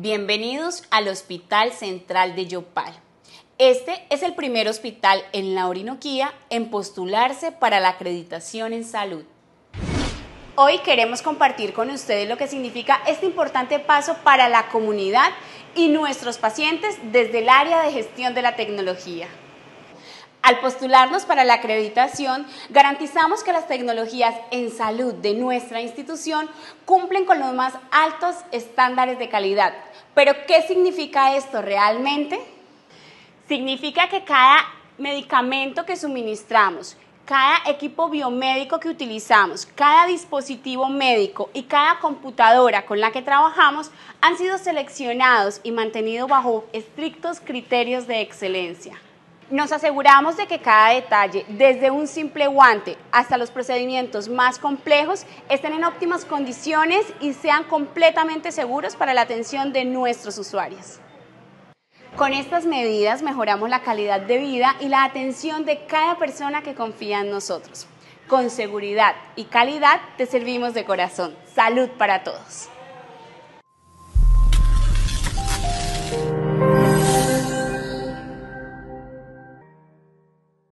Bienvenidos al Hospital Central de Yopal. Este es el primer hospital en la Orinoquía en postularse para la acreditación en salud. Hoy queremos compartir con ustedes lo que significa este importante paso para la comunidad y nuestros pacientes desde el área de gestión de la tecnología. Al postularnos para la acreditación, garantizamos que las tecnologías en salud de nuestra institución cumplen con los más altos estándares de calidad. ¿Pero qué significa esto realmente? Significa que cada medicamento que suministramos, cada equipo biomédico que utilizamos, cada dispositivo médico y cada computadora con la que trabajamos han sido seleccionados y mantenidos bajo estrictos criterios de excelencia. Nos aseguramos de que cada detalle, desde un simple guante hasta los procedimientos más complejos, estén en óptimas condiciones y sean completamente seguros para la atención de nuestros usuarios. Con estas medidas mejoramos la calidad de vida y la atención de cada persona que confía en nosotros. Con seguridad y calidad te servimos de corazón. Salud para todos.